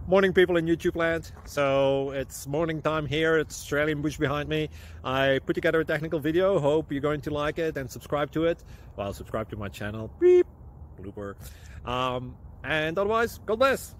Morning, people in YouTube land. So it's morning time here. It's Australian bush behind me. I put together a technical video. Hope you're going to like it and subscribe to it. Well, subscribe to my channel. Beep. Blooper. And otherwise, God bless.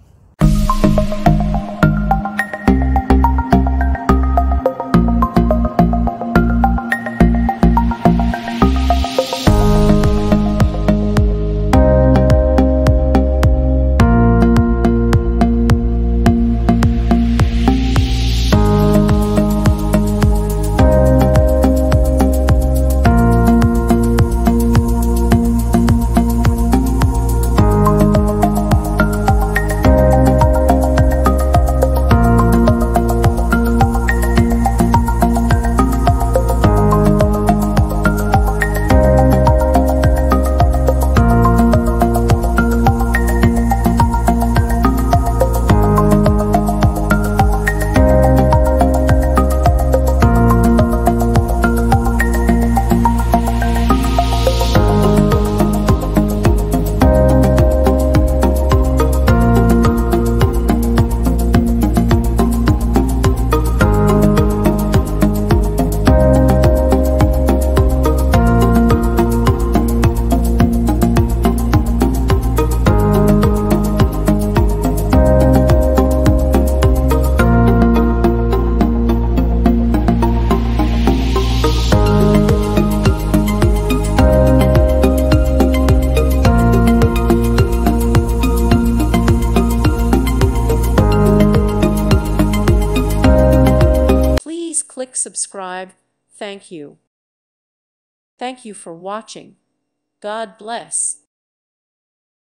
Click subscribe. Thank you. Thank you for watching. God bless.